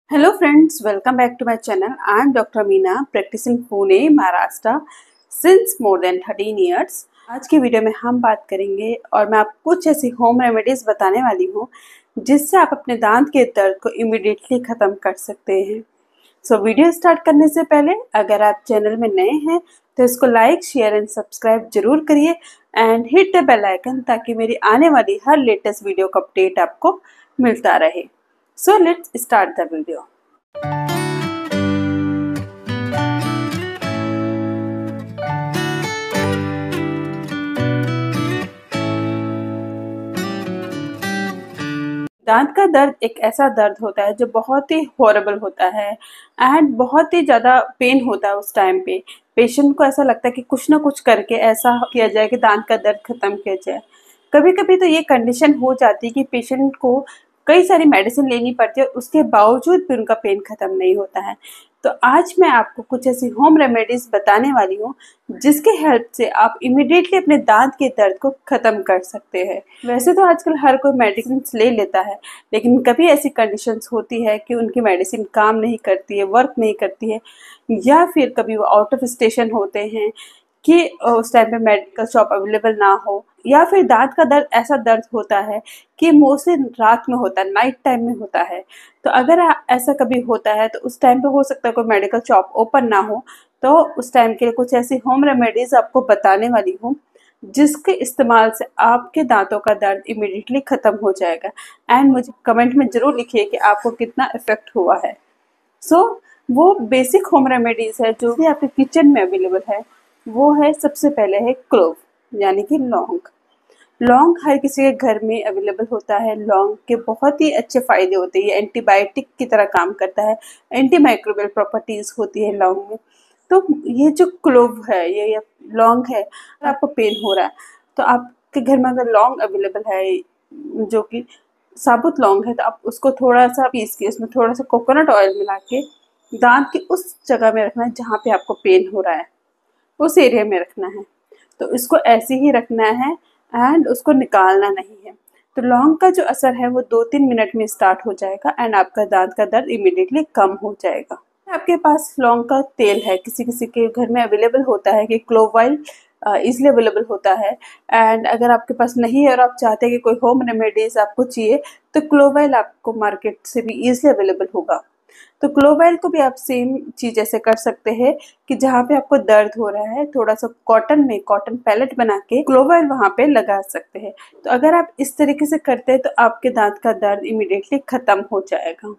Hello friends, welcome back to my channel. I am Dr. Meena, practicing Pune, Maharashtra since more than 13 years. आज की video में हम बात करेंगे और मैं आपको कुछ ऐसी होम रेमेडीज बताने वाली हूँ जिससे आप अपने दांत के दर्द को इमीडिएटली ख़त्म कर सकते हैं। सो वीडियो स्टार्ट करने से पहले अगर आप चैनल में नए हैं तो इसको लाइक, शेयर एंड सब्सक्राइब जरूर करिए and hit the bell icon ताकि मेरी आने वाली हर लेटेस्ट वीडियो का अपडेट आपको मिलता रहे। So let's start the video. दांत का दर्द एक ऐसा दर्द होता है जो बहुत ही हॉरेबल होता है एंड बहुत ही ज़्यादा पेन होता है। उस टाइम पे पेशेंट को ऐसा लगता है कि कुछ ना कुछ करके ऐसा किया जाए कि दांत का दर्द ख़त्म किया जाए। कभी कभी तो ये कंडीशन हो जाती है कि पेशेंट को कई सारी मेडिसिन लेनी पड़ती है, उसके बावजूद भी उनका पेन ख़त्म नहीं होता है। तो आज मैं आपको कुछ ऐसी होम रेमेडीज़ बताने वाली हूँ जिसके हेल्प से आप इमिडिएटली अपने दांत के दर्द को ख़त्म कर सकते हैं। वैसे तो आजकल हर कोई मेडिसिन ले लेता है, लेकिन कभी ऐसी कंडीशंस होती है कि उनकी मेडिसिन काम नहीं करती है, वर्क नहीं करती है, या फिर कभी वो आउट ऑफ स्टेशन होते हैं कि उस टाइम पे मेडिकल शॉप अवेलेबल ना हो, या फिर दांत का दर्द ऐसा दर्द होता है कि मोस्टली रात में होता है, नाइट टाइम में होता है। तो अगर ऐसा कभी होता है तो उस टाइम पे हो सकता है कोई मेडिकल शॉप ओपन ना हो, तो उस टाइम के लिए कुछ ऐसी होम रेमेडीज़ आपको बताने वाली हूँ जिसके इस्तेमाल से आपके दांतों का दर्द इमीडिएटली ख़त्म हो जाएगा। एंड मुझे कमेंट में ज़रूर लिखिए कि आपको कितना इफ़ेक्ट हुआ है। सो वो बेसिक होम रेमेडीज़ है जो भी आपके किचन में अवेलेबल है। वो है, सबसे पहले है क्लोव यानी कि लौंग। लौंग हर किसी के घर में अवेलेबल होता है। लौंग के बहुत ही अच्छे फ़ायदे होते हैं, ये एंटीबायोटिक की तरह काम करता है, एंटी माइक्रोबियल प्रॉपर्टीज़ होती है लौंग में। तो ये जो क्लोव है, ये लौंग है, अगर आपको पेन हो रहा है तो आपके घर में अगर लौंग अवेलेबल है जो कि साबुत लौंग है, तो आप उसको थोड़ा सा पीस के उसमें थोड़ा सा कोकोनट ऑयल मिला के दांत की उस जगह में रखना है जहाँ पे आपको पेन हो रहा है, उस एरिया में रखना है। तो इसको ऐसे ही रखना है एंड उसको निकालना नहीं है। तो लौंग का जो असर है वो 2-3 मिनट में स्टार्ट हो जाएगा एंड आपका दांत का दर्द इमीडिएटली कम हो जाएगा। आपके पास लौंग का तेल है, किसी किसी के घर में अवेलेबल होता है कि क्लोव ऑयल ईजिली अवेलेबल होता है। एंड अगर आपके पास नहीं है और आप चाहते हैं कि कोई होम रेमेडीज़ आपको चाहिए, तो क्लोव ऑयल आपको मार्केट से भी ईजिली अवेलेबल होगा। तो क्लोव ऑयल को भी आप सेम चीज़ ऐसे कर सकते हैं कि जहाँ पे आपको दर्द हो रहा है, थोड़ा सा कॉटन पैलेट बना के क्लोव ऑयल वहाँ पे लगा सकते हैं। तो अगर आप इस तरीके से करते हैं तो आपके दांत का दर्द इमीडिएटली ख़त्म हो जाएगा।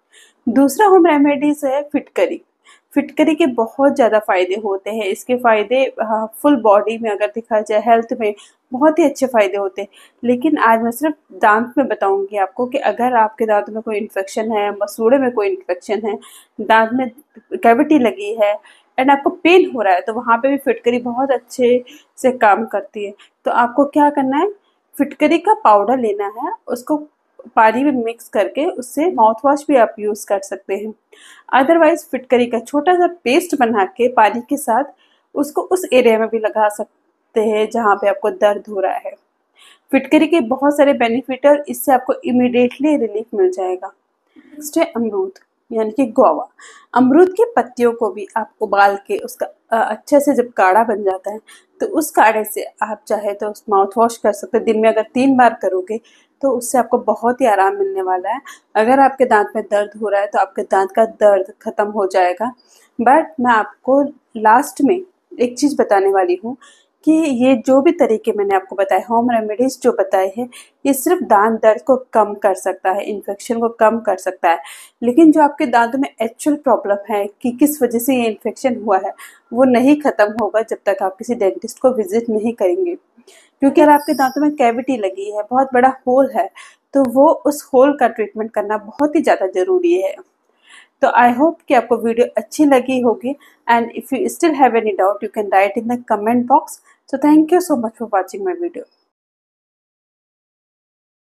दूसरा होम रेमेडीज़ है फिटकरी। फिटकरी के बहुत ज़्यादा फ़ायदे होते हैं। इसके फ़ायदे फुल बॉडी में अगर देखा जाए, हेल्थ में बहुत ही अच्छे फ़ायदे होते हैं। लेकिन आज मैं सिर्फ दांत में बताऊंगी आपको कि अगर आपके दांत में कोई इन्फेक्शन है, मसूड़े में कोई इन्फेक्शन है, दांत में कैविटी लगी है एंड आपको पेन हो रहा है, तो वहाँ पे भी फिटकरी बहुत अच्छे से काम करती है। तो आपको क्या करना है, फिटकरी का पाउडर लेना है, उसको पानी में मिक्स करके उससे माउथ वॉश भी आप यूज़ कर सकते हैं। अदरवाइज फिटकरी का छोटा सा पेस्ट बना के पानी के साथ उसको उस एरिया में भी लगा सकते हैं जहाँ पे आपको दर्द हो रहा है। फिटकरी के बहुत सारे बेनिफिट और इससे आपको इमीडिएटली रिलीफ मिल जाएगा। नेक्स्ट है अमरूद यानी कि गुआवा। अमरूद की पत्तियों को भी आप उबाल के उसका अच्छे से जब काढ़ा बन जाता है तो उस काढ़े से आप चाहे तो माउथ वॉश कर सकते हैं। दिन में अगर 3 बार करोगे तो उससे आपको बहुत ही आराम मिलने वाला है। अगर आपके दांत में दर्द हो रहा है तो आपके दांत का दर्द ख़त्म हो जाएगा। बट मैं आपको लास्ट में एक चीज़ बताने वाली हूँ कि ये जो भी तरीके मैंने आपको बताए, होम रेमेडीज़ जो बताए हैं, ये सिर्फ दांत दर्द को कम कर सकता है, इन्फेक्शन को कम कर सकता है। लेकिन जो आपके दांतों में एक्चुअल प्रॉब्लम है कि किस वजह से ये इन्फेक्शन हुआ है, वो नहीं ख़त्म होगा जब तक आप किसी डेंटिस्ट को विजिट नहीं करेंगे। क्योंकि अगर आपके दांतों में कैविटी लगी है, बहुत बड़ा होल है, तो वो उस होल का ट्रीटमेंट करना बहुत ही ज़्यादा ज़रूरी है। तो आई होप कि आपको वीडियो अच्छी लगी होगी and if you still have any doubt you can write in the comment box. So thank you so much for watching my video.